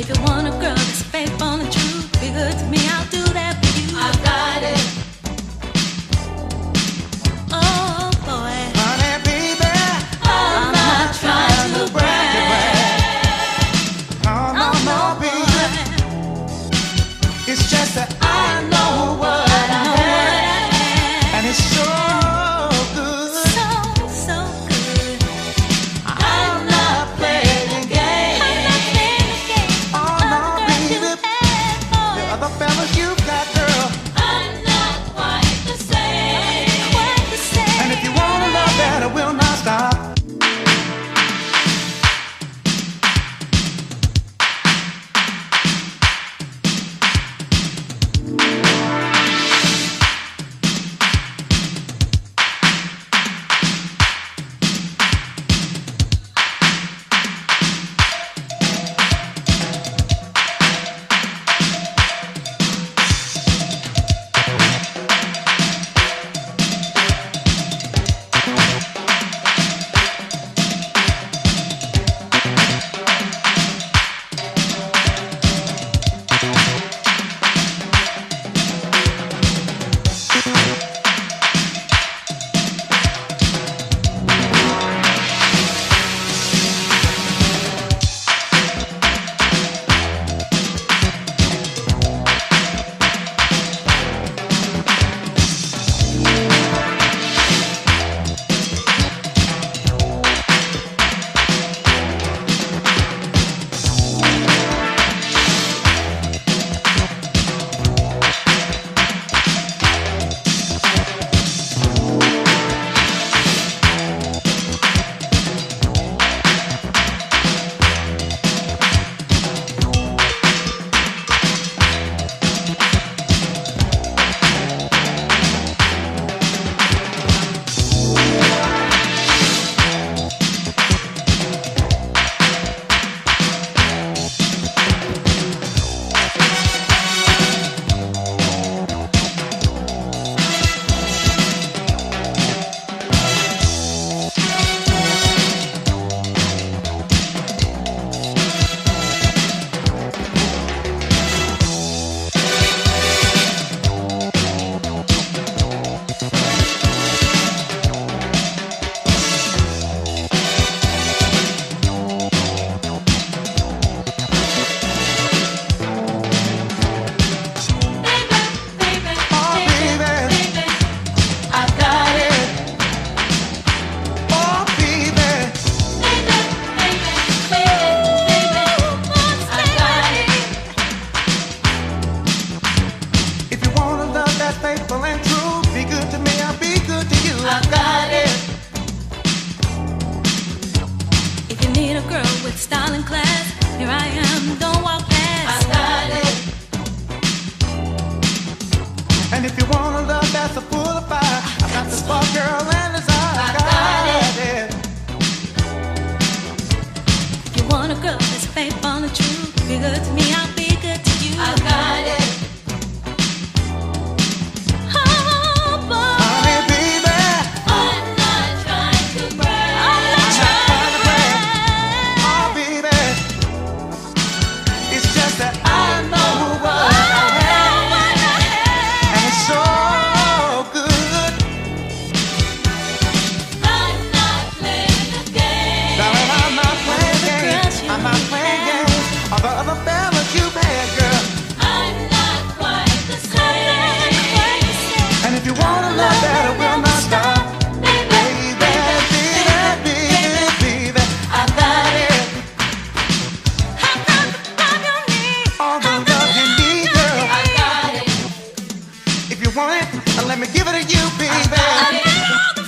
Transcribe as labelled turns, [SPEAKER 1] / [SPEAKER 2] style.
[SPEAKER 1] If you want a girl that's faithful and true, be good to me, I'll do that for you. I got it. Oh boy,
[SPEAKER 2] Honey, baby,
[SPEAKER 1] I'm not trying to brag.
[SPEAKER 2] oh no, no, baby. It's just that I know what I have, and it's so good.
[SPEAKER 1] So good.
[SPEAKER 2] I'm not playing the game. Oh no, baby. The other fellas you've got, girl.
[SPEAKER 1] I'm not quite the same.
[SPEAKER 2] And if you wanna love that, I will not stop. Faithful and true, be good to me, I'll be good to you.
[SPEAKER 1] I got it. If you need a girl with style and class, here I am, don't walk past. I got it.
[SPEAKER 2] And if you want a love that's a full of fire, I got the spark, girl, and desire. I got it.
[SPEAKER 1] If you want a girl that's faithful and true, be good to me, I'll be good to you. I got it.
[SPEAKER 2] Want it? Let me give it to you, baby.